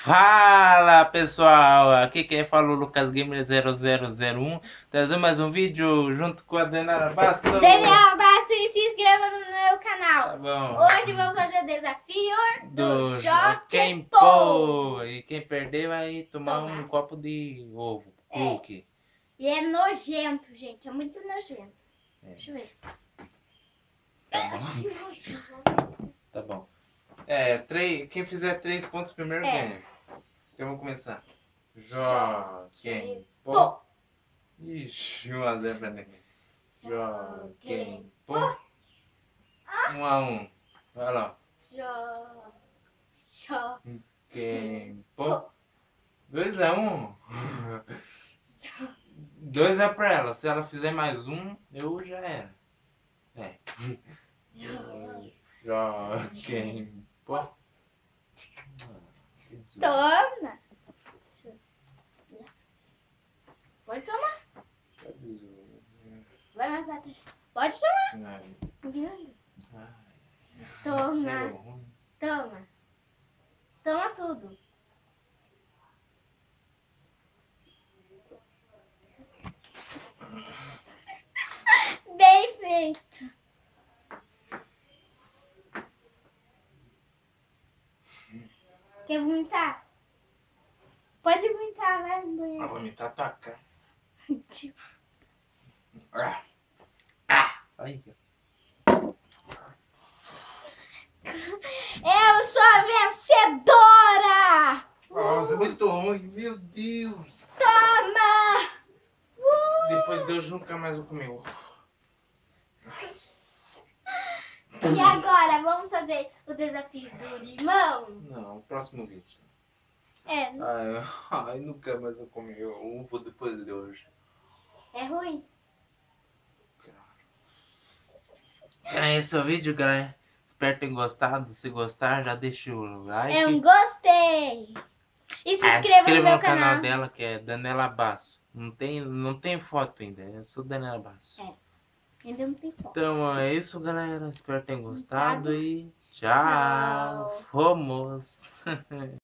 Fala pessoal, aqui quem fala é o Lucas Gamer 0001, trazendo mais um vídeo junto com a Daniela Basso. Daniela Basso, e se inscreva no meu canal. Tá bom. Hoje vou fazer o desafio do Jockey Pô. E quem perder vai tomar um copo de ovo, cookie. E é nojento, gente, é muito nojento. Deixa eu ver. Tá bom. Tá bom. Quem fizer 3 pontos primeiro ganha. Então vamos começar. Jockey Pô. Ixi, 1-0 pra ninguém. Jockey Pô. 1-1. Vai lá. Jockey Pô. 2-1. 2 pra ela. Se ela fizer mais um, eu já era. Jockey Pô. Toma. Pode tomar. Vai mais pra trás. Pode tomar. Toma. Toma. Toma tudo. Bem feito. Quer vomitar? Pode vomitar, vai no banheiro. Vai vomitar tua cara. Aí. Eu sou a vencedora! Nossa, é muito ruim, meu Deus! Toma! Depois Deus nunca mais vou comer ovo. E agora, vamos fazer o desafio do limão? Não, próximo vídeo. É. Ai, nunca mais vou comer ovo depois de hoje. É ruim? Esse é o vídeo, galera. Espero que tenham gostado. Se gostar, já deixa o like. Eu gostei! E se inscreva no meu canal dela, que é Daniela Basso. Não tem foto ainda. Eu sou Daniela Basso. Ainda não tem foto. Então é isso, galera. Espero que tenham gostado e tchau. Fomos!